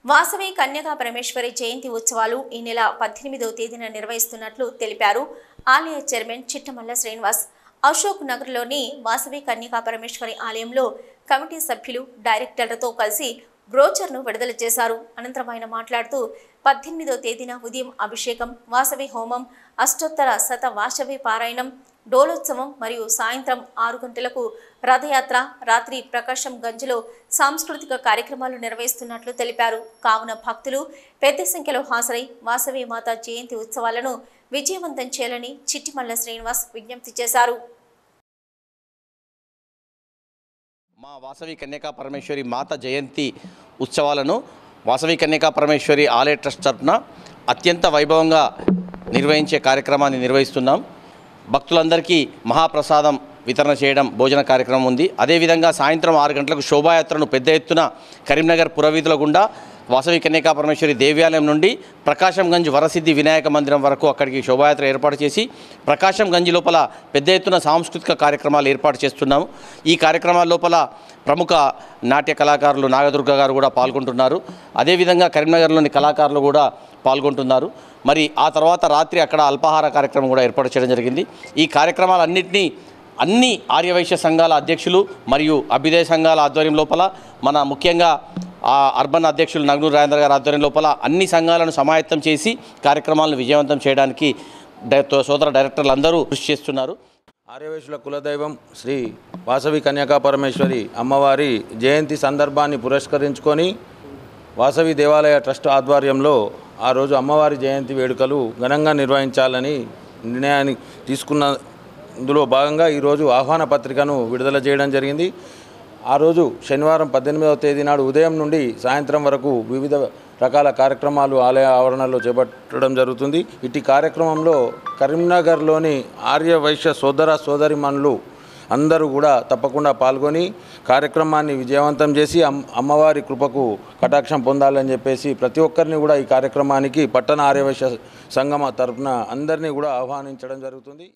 వాసవి కన్యకా పరమేశ్వరి జయంతి ఉత్సవాలు ఈ నెల 18వ తేదీన నిర్వహిస్తున్నట్లు తెలిపారు ఆలయ చైర్మన్ చిట్టమల్ల శ్రీనివాస్. అశోక్ నగర్లోని వాసవి కన్యకా పరమేశ్వరి ఆలయంలో కమిటీ సభ్యులు డైరెక్టర్లతో కలిసి బ్రోచర్ను విడుదల చేశారు. అనంతరం ఆయన మాట్లాడుతూ 18వ తేదీన ఉదయం అభిషేకం, వాసవి హోమం, అష్టోత్తర శత వాసవి పారాయణం, డోలోత్సవం మరియు సాయంత్రం 6 గంటలకు రథయాత్ర, రాత్రి ప్రకాశం గంజ్లో సాంస్కృతిక కార్యక్రమాలు నిర్వహిస్తున్నట్లు తెలిపారు. కావున భక్తులు పెద్ద సంఖ్యలో హాజరై వాసవి మాత జయంతి ఉత్సవాలను విజయవంతం చేయాలని చిట్టిమల్ల శ్రీనివాస్ విజ్ఞప్తి చేశారు. మా వాసవి కన్యకా పరమేశ్వరి మాత జయంతి ఉత్సవాలను వాసవి కన్యకా పరమేశ్వరి ఆలయ ట్రస్ట్ తరఫున అత్యంత వైభవంగా నిర్వహించే కార్యక్రమాన్ని నిర్వహిస్తున్నాం. భక్తులందరికీ మహాప్రసాదం వితరణ చేయడం భోజన కార్యక్రమం ఉంది. అదేవిధంగా సాయంత్రం 6 గంటలకు శోభాయాత్రను పెద్ద ఎత్తున కరీంనగర్ పురవీధుల గుండా వాసవి కన్యకా పరమేశ్వరి దేవాలయం నుండి ప్రకాశం గంజ్ వరసిద్ధి వినాయక మందిరం వరకు అక్కడికి శోభాయాత్ర ఏర్పాటు చేసి ప్రకాశం గంజ్ లోపల పెద్ద ఎత్తున సాంస్కృతిక కార్యక్రమాలు ఏర్పాటు చేస్తున్నాము. ఈ కార్యక్రమాల లోపల ప్రముఖ నాట్య కళాకారులు నాగదుర్గ గారు కూడా పాల్గొంటున్నారు. అదేవిధంగా కరీంనగర్లోని కళాకారులు కూడా పాల్గొంటున్నారు. మరి ఆ తర్వాత రాత్రి అక్కడ అల్పాహార కార్యక్రమం కూడా ఏర్పాటు చేయడం జరిగింది. ఈ కార్యక్రమాలన్నింటినీ అన్ని ఆర్యవైశ్య సంఘాల అధ్యక్షులు మరియు అభ్యుదయ సంఘాల ఆధ్వర్యం లోపల మన ముఖ్యంగా అర్బన్ అధ్యక్షులు నగ్నూరు రాజేంద్ర గారి ఆధ్వర్యం లోపల అన్ని సంఘాలను సమాయత్తం చేసి కార్యక్రమాలను విజయవంతం చేయడానికి సోదర డైరెక్టర్లు అందరూ కృషి చేస్తున్నారు. ఆర్యవైశ్యుల కులదైవం శ్రీ వాసవి కన్యకా పరమేశ్వరి అమ్మవారి జయంతి సందర్భాన్ని పురస్కరించుకొని వాసవి దేవాలయ ట్రస్ట్ ఆధ్వర్యంలో ఆ రోజు అమ్మవారి జయంతి వేడుకలు ఘనంగా నిర్వహించాలని నిర్ణయాన్ని తీసుకున్నందులో భాగంగా ఈరోజు ఆహ్వాన పత్రికను విడుదల చేయడం జరిగింది. ఆ రోజు శనివారం 18వ తేదీ నాడు ఉదయం నుండి సాయంత్రం వరకు వివిధ రకాల కార్యక్రమాలు ఆలయ ఆవరణలో చేపట్టడం జరుగుతుంది. ఇట్టి కార్యక్రమంలో కరీంనగర్లోని ఆర్యవైశ్య సోదర సోదరిమణులు అందరూ కూడా తప్పకుండా పాల్గొని కార్యక్రమాన్ని విజయవంతం చేసి అమ్మవారి కృపకు కటాక్షం పొందాలని చెప్పేసి ప్రతి ఒక్కరిని కూడా ఈ కార్యక్రమానికి పట్టణ ఆర్యవైశ్య సంఘం తరఫున అందరినీ కూడా ఆహ్వానించడం జరుగుతుంది.